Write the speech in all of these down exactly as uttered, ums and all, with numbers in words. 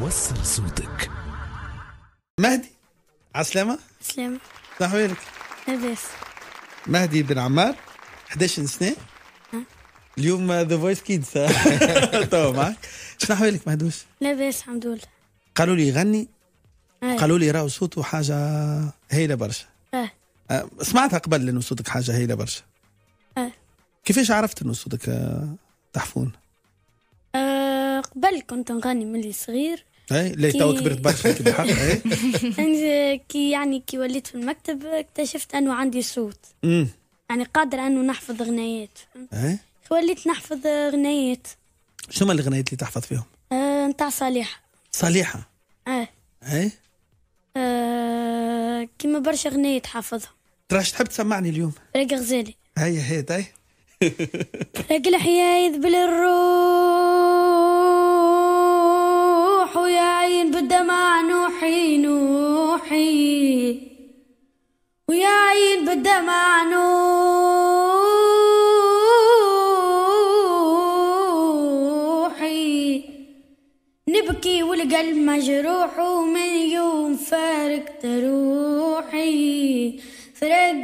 وصل صوتك. مهدي عسلامة. سلامة. شنو أحوالك؟ لاباس. مهدي بن عمار إحدى عشر سنة. اليوم ذا فويس كيدز تو معك. شنو أحوالك مهدوش؟ لاباس الحمد لله. قالوا لي يغني، أي. قالوا لي راهو صوته حاجة هايلة برشا. اه أه، سمعتها قبل إنه صوتك حاجة هايلة برشا. اه كيفاش عرفت إنه صوتك أه، تحفون؟ آه، قبل كنت نغني ملي صغير. اي لا كي- تو كبرت برشا كي بالحق. اي يعني كي يعني كي وليت في المكتب اكتشفت انه عندي صوت، امم يعني قادر انه نحفظ غنايات. اي وليت نحفظ غنايات شنو الغنايات اللي تحفظ فيهم؟ آه، نتاع صالحة. صالحة. اه, اي آه كيما برشا غنايات حافظهم. تراش تحب تسمعني اليوم؟ راقي غزالي. هيا هي تاي. راقي الحياة يذبل الروح ويا عين بالدمع نوحي نوحي ويا عين بالدمع نوحي نبكي والقلب مجروح ومن يوم فارقت روحي فرق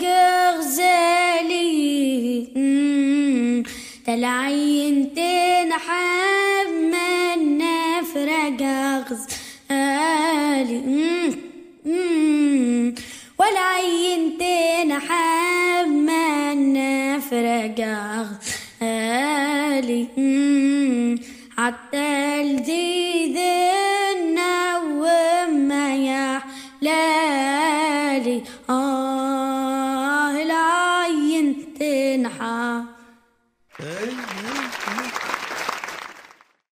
غزالي تلعينتين حب منا فرق غزالي ولا عينتين حب منا فرق غزالي حتى